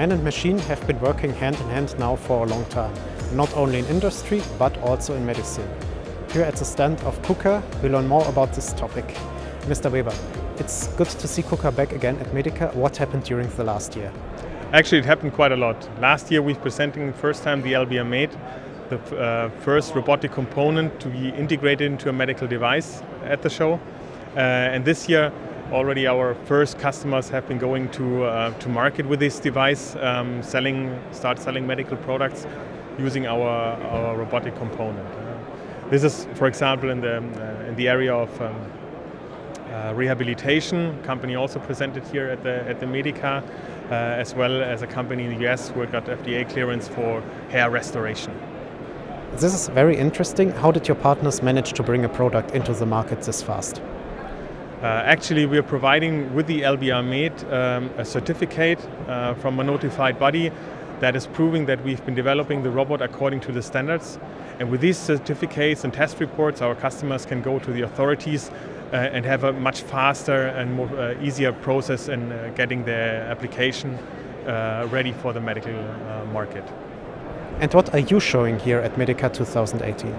Man and machine have been working hand in hand now for a long time, not only in industry but also in medicine. Here at the stand of KUKA, we learn more about this topic. Mr. Weber, it's good to see KUKA back again at MEDICA. What happened during the last year? Actually, it happened quite a lot. Last year, we've presenting the first time the LBR Med, the first robotic component to be integrated into a medical device at the show. And this year, already our first customers have been going to market with this device, start selling medical products using our robotic component. This is, for example, in the area of rehabilitation. Company also presented here at the MEDICA, as well as a company in the US who got FDA clearance for hair restoration. This is very interesting. How did your partners manage to bring a product into the market this fast? Actually, we are providing with the LBR Med a certificate from a notified body that is proving that we've been developing the robot according to the standards. And with these certificates and test reports, our customers can go to the authorities and have a much faster and more easier process in getting their application ready for the medical market. And what are you showing here at MEDICA 2018?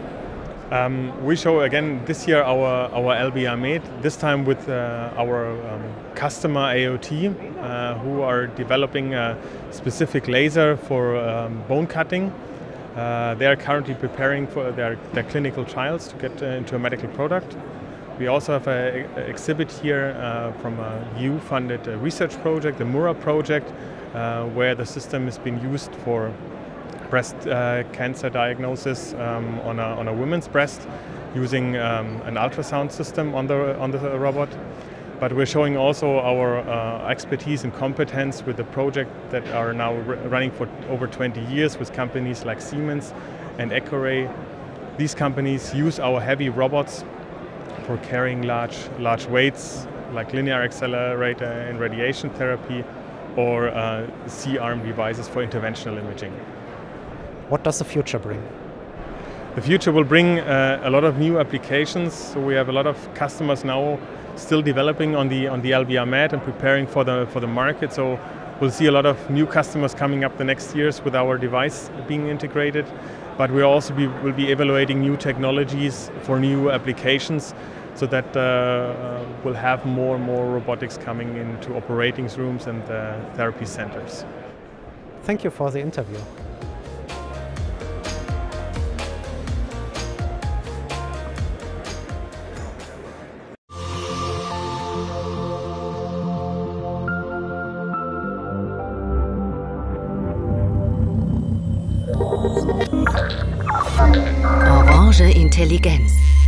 We show again this year our LBR Med, this time with our customer AOT, who are developing a specific laser for bone cutting. They are currently preparing for their clinical trials to get into a medical product. We also have an exhibit here from a EU-funded research project, the MURA project, where the system has been used for breast cancer diagnosis on a woman's breast using an ultrasound system on the robot. But we're showing also our expertise and competence with the project that are now running for over 20 years with companies like Siemens and Ecoray. These companies use our heavy robots for carrying large weights like linear accelerator in radiation therapy or C-arm devices for interventional imaging. What does the future bring? The future will bring a lot of new applications. So we have a lot of customers now still developing on the LBR Med and preparing for the market. So we'll see a lot of new customers coming up the next years with our device being integrated. But we also will be evaluating new technologies for new applications, so that we'll have more and more robotics coming into operating rooms and therapy centers. Thank you for the interview. Orange Intelligenz.